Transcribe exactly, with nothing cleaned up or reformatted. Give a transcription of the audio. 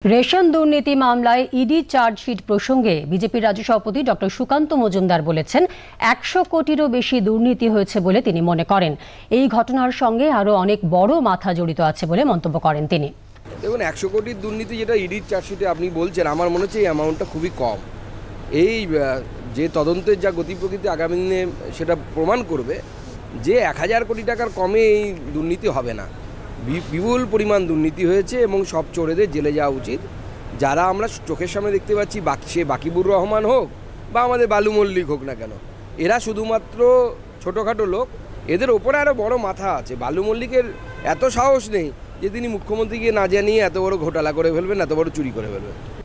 Ration দুর্নীতি মামলায় ED chargesheet প্রসঙ্গে বিজেপির রাজ্য সভাপতি ডক্টর সুকান্ত মজুমদার বলেছেন, একশো কোটিরও বেশি দুর্নীতি হয়েছে বলে তিনি মনে করেন। এই ঘটনার সঙ্গে আরও অনেক বড় মাথা জড়িত আছে বলে মন্তব্য করেন তিনি। দেখুন, একশো কোটির দুর্নীতি যেটা ইডির চার্জশিটে আপনি বলছেন, আমার মনে হচ্ছে এই অ্যামাউন্টটা খুবই কম। এই যে তদন্তের যা গতি প্রকৃতি আগামী দিনে সেটা প্রমাণ করবে যে এক হাজার কোটি টাকার কমে এই দুর্নীতি হবে না। বিপুল পরিমাণ দুর্নীতি হয়েছে এবং সব চোরেদের জেলে যাওয়া উচিত। যারা আমরা চোখের সামনে দেখতে পাচ্ছি, সে বাকিবুর রহমান হোক বা আমাদের বালু মল্লিক হোক না কেন, এরা শুধুমাত্র ছোটোখাটো লোক। এদের ওপরে আরও বড় মাথা আছে। বালু মল্লিকের এত সাহস নেই যে তিনি মুখ্যমন্ত্রীকে না জানিয়ে এত বড় ঘোটালা করে ফেলবেন, এত বড় চুরি করে ফেলবেন।